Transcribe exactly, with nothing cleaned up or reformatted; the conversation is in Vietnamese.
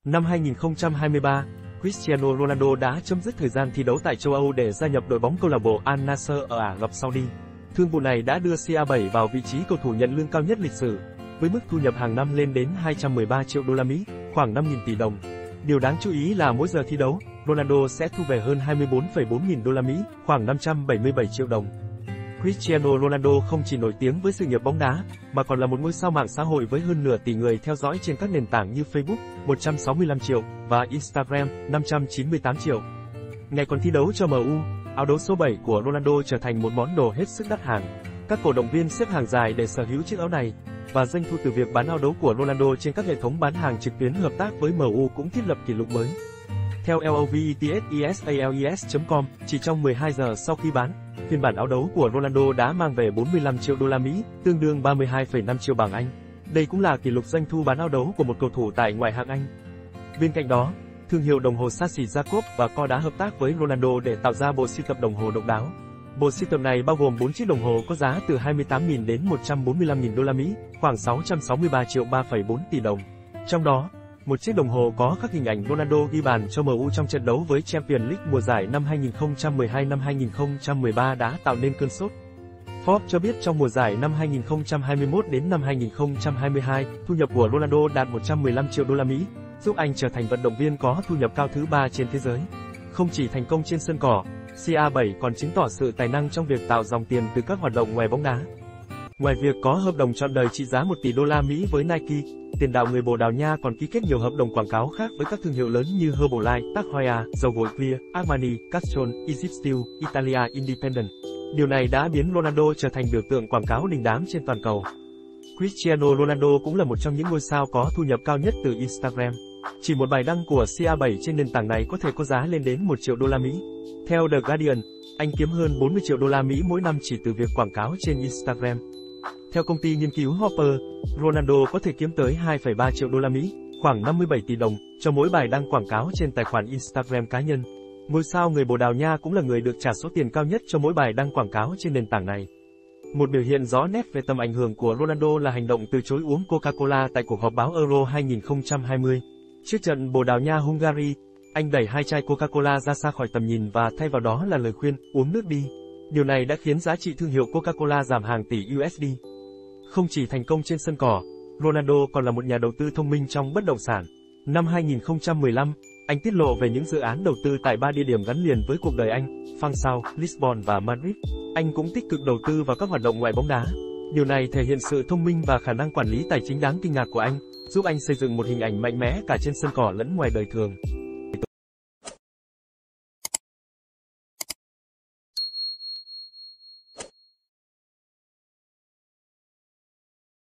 Năm hai nghìn không trăm hai mươi ba, Cristiano Ronaldo đã chấm dứt thời gian thi đấu tại châu Âu để gia nhập đội bóng câu lạc bộ Al Nassr ở Ả Rập Saudi. Thương vụ này đã đưa C R bảy vào vị trí cầu thủ nhận lương cao nhất lịch sử, với mức thu nhập hàng năm lên đến hai trăm mười ba triệu đô la Mỹ, khoảng năm nghìn tỷ đồng. Điều đáng chú ý là mỗi giờ thi đấu, Ronaldo sẽ thu về hơn hai mươi bốn phẩy bốn nghìn đô la Mỹ, khoảng năm trăm bảy mươi bảy triệu đồng. Cristiano Ronaldo không chỉ nổi tiếng với sự nghiệp bóng đá, mà còn là một ngôi sao mạng xã hội với hơn nửa tỷ người theo dõi trên các nền tảng như Facebook, một trăm sáu mươi lăm triệu, và Instagram, năm trăm chín mươi tám triệu. Ngày còn thi đấu cho M U, áo đấu số bảy của Ronaldo trở thành một món đồ hết sức đắt hàng. Các cổ động viên xếp hàng dài để sở hữu chiếc áo này, và doanh thu từ việc bán áo đấu của Ronaldo trên các hệ thống bán hàng trực tuyến hợp tác với M U cũng thiết lập kỷ lục mới. Theo Lovetsales chấm com, chỉ trong mười hai giờ sau khi bán, phiên bản áo đấu của Ronaldo đã mang về bốn mươi lăm triệu đô la Mỹ, tương đương ba mươi hai phẩy năm triệu bảng Anh. Đây cũng là kỷ lục doanh thu bán áo đấu của một cầu thủ tại ngoại hạng Anh. Bên cạnh đó, thương hiệu đồng hồ xa xỉ Jacob và Co đã hợp tác với Ronaldo để tạo ra bộ sưu tập đồng hồ độc đáo. Bộ sưu tập này bao gồm bốn chiếc đồng hồ có giá từ hai mươi tám nghìn đến một trăm bốn mươi lăm nghìn đô la Mỹ, khoảng sáu trăm sáu mươi ba triệu ba phẩy bốn tỷ đồng. Trong đó, một chiếc đồng hồ có khắc hình ảnh Ronaldo ghi bàn cho M U trong trận đấu với Champions League mùa giải năm hai nghìn không trăm mười hai năm hai nghìn không trăm mười ba đã tạo nên cơn sốt. Forbes cho biết trong mùa giải năm hai nghìn không trăm hai mươi mốt đến năm hai nghìn không trăm hai mươi hai, thu nhập của Ronaldo đạt một trăm mười lăm triệu đô la Mỹ, giúp anh trở thành vận động viên có thu nhập cao thứ ba trên thế giới. Không chỉ thành công trên sân cỏ, C R bảy còn chứng tỏ sự tài năng trong việc tạo dòng tiền từ các hoạt động ngoài bóng đá. Ngoài việc có hợp đồng trọn đời trị giá một tỷ đô la Mỹ với Nike, tiền đạo người Bồ Đào Nha còn ký kết nhiều hợp đồng quảng cáo khác với các thương hiệu lớn như Herbalife, Tag Heuer, dầu gội Clear, Armani, Castrol, Egyptian, Italia Independent. Điều này đã biến Ronaldo trở thành biểu tượng quảng cáo đình đám trên toàn cầu. Cristiano Ronaldo cũng là một trong những ngôi sao có thu nhập cao nhất từ Instagram. Chỉ một bài đăng của C R bảy trên nền tảng này có thể có giá lên đến một triệu đô la Mỹ. Theo The Guardian, anh kiếm hơn bốn mươi triệu đô la Mỹ mỗi năm chỉ từ việc quảng cáo trên Instagram. Theo công ty nghiên cứu Hopper, Ronaldo có thể kiếm tới hai phẩy ba triệu đô la Mỹ, khoảng năm mươi bảy tỷ đồng, cho mỗi bài đăng quảng cáo trên tài khoản Instagram cá nhân. Ngôi sao người Bồ Đào Nha cũng là người được trả số tiền cao nhất cho mỗi bài đăng quảng cáo trên nền tảng này. Một biểu hiện rõ nét về tầm ảnh hưởng của Ronaldo là hành động từ chối uống Coca-Cola tại cuộc họp báo Euro hai nghìn không trăm hai mươi. Trước trận Bồ Đào Nha-Hungary, anh đẩy hai chai Coca-Cola ra xa khỏi tầm nhìn và thay vào đó là lời khuyên, uống nước đi. Điều này đã khiến giá trị thương hiệu Coca-Cola giảm hàng tỷ U S D. Không chỉ thành công trên sân cỏ, Ronaldo còn là một nhà đầu tư thông minh trong bất động sản. Năm hai nghìn không trăm mười lăm, anh tiết lộ về những dự án đầu tư tại ba địa điểm gắn liền với cuộc đời anh, Funchal, Lisbon và Madrid. Anh cũng tích cực đầu tư vào các hoạt động ngoài bóng đá. Điều này thể hiện sự thông minh và khả năng quản lý tài chính đáng kinh ngạc của anh, giúp anh xây dựng một hình ảnh mạnh mẽ cả trên sân cỏ lẫn ngoài đời thường.